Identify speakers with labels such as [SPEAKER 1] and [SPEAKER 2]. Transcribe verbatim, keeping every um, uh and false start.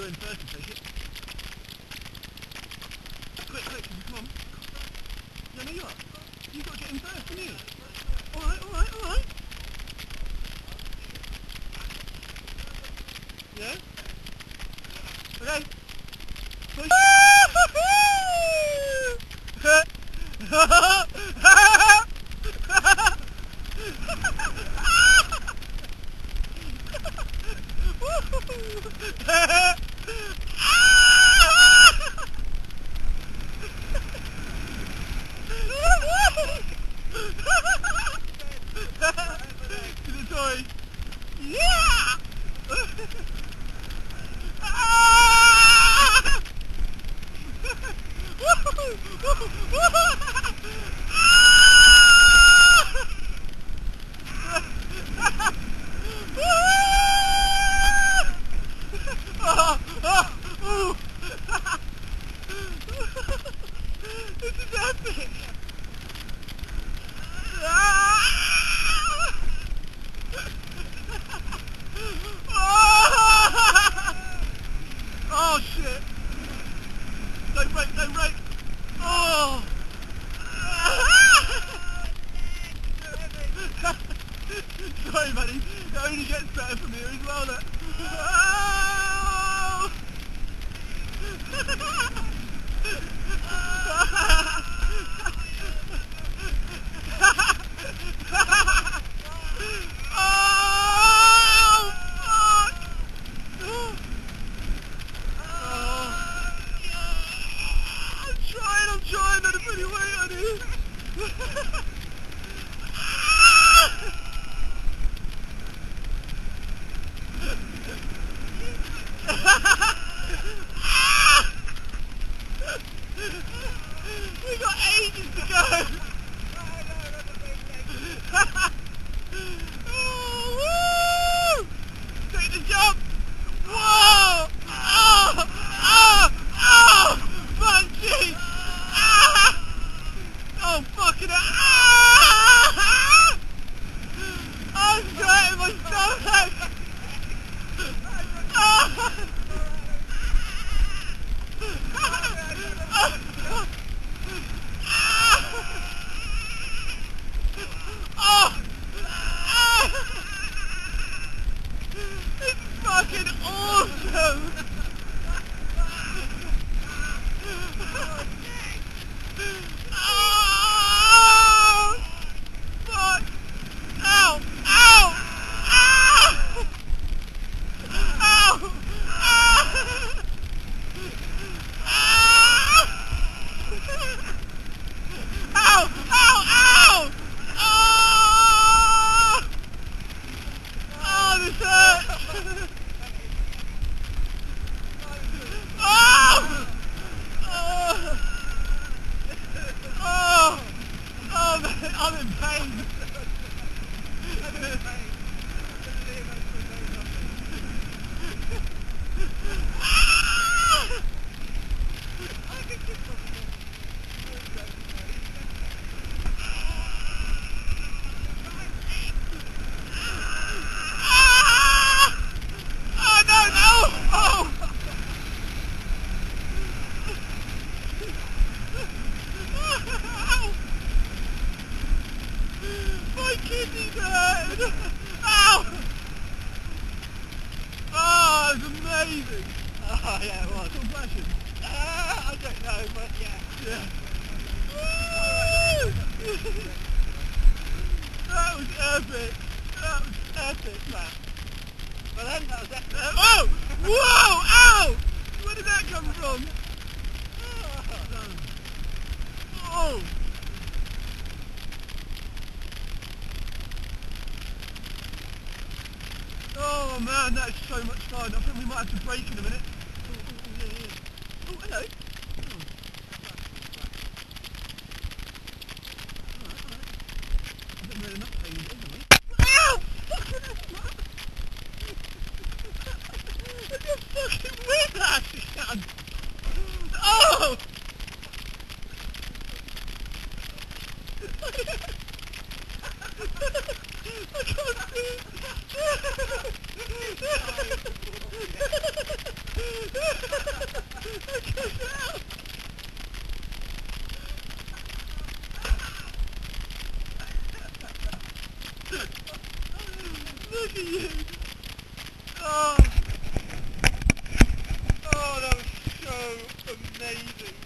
[SPEAKER 1] in first and take it. Quick, quick, come on. Yeah, no you are. You've got to get in first, haven't you? Alright, alright, alright. Yeah? Okay. Push. To the toy. Yeah! This is epic! Oh shit! Don't break, don't break! Oh! Sorry buddy, it only gets better from here as well that. Oh! I'm trying not to put any weight on it. We got ages to go. Oh, woo! Take the jump. Whoa! Oh! Oh! Oh! Punchy! Oh, fucking hell! Ah! I'm sweating my stomach! Ah! Oh! It's fucking awesome! Oh! Fuck! Ow! Ow! Ow! Ow! Ow! Ow! Ow! Oh! Oh, this hurts! Oh! Oh! Oh! Oh, man, I'm in pain! I'm in pain! Oh, no, no! Oh! My kidneys hurt! Ow! Oh, it was amazing! Oh, yeah, it was. Compassion. Ah, I don't know, but yeah. Yeah. Woo! That was epic. That was epic, man. Well then, that was epic. Uh, oh! Whoa! Ow! Where did that come from? Oh! Oh man, that is so much fun. I think we might have to break in a minute. Oh, oh, oh, yeah, yeah. Oh, hello. Oh. Alright, alright. I think we're in enough pain, haven't we? Ow! Fucking hell, man! I just fucking whipped that, man! Oh! I can't see! to you. Oh, oh, that was so amazing.